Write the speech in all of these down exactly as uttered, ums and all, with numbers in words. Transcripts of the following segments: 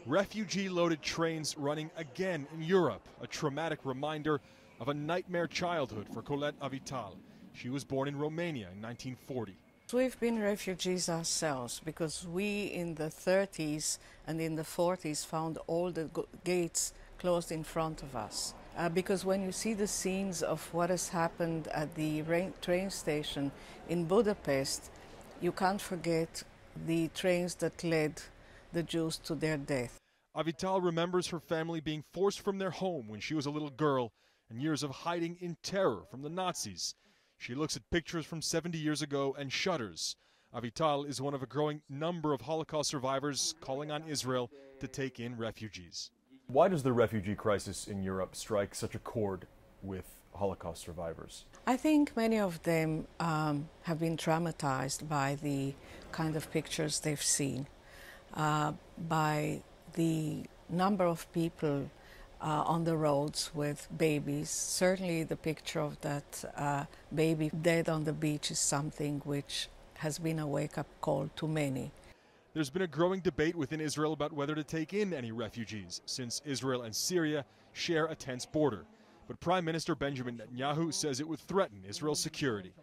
Refugee-loaded trains running again in Europe, a traumatic reminder of a nightmare childhood for Colette Avital. She was born in Romania in nineteen forty. We've been refugees ourselves because we in the thirties and in the forties found all the gates closed in front of us. Uh, because when you see the scenes of what has happened at the train station in Budapest, you can't forget the trains that led the Jews to their death. Avital remembers her family being forced from their home when she was a little girl and years of hiding in terror from the Nazis. She looks at pictures from seventy years ago and shudders. Avital is one of a growing number of Holocaust survivors calling on Israel to take in refugees. Why does the refugee crisis in Europe strike such a chord with Holocaust survivors? I think many of them um, have been traumatized by the kind of pictures they've seen, uh, by the number of people uh, on the roads with babies. Certainly the picture of that uh, baby dead on the beach is something which has been a wake-up call to many. There's been a growing debate within Israel about whether to take in any refugees, since Israel and Syria share a tense border. But Prime Minister Benjamin Netanyahu says it would threaten Israel's security.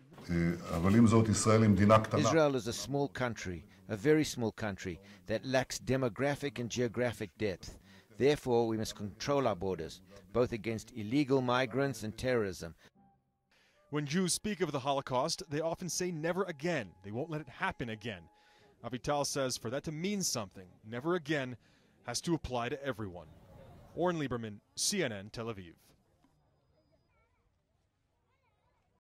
Israel is a small country, a very small country, that lacks demographic and geographic depth. Therefore, we must control our borders, both against illegal migrants and terrorism. When Jews speak of the Holocaust, they often say never again. They won't let it happen again. Avital says for that to mean something, never again has to apply to everyone. Oren Lieberman, C N N, Tel Aviv.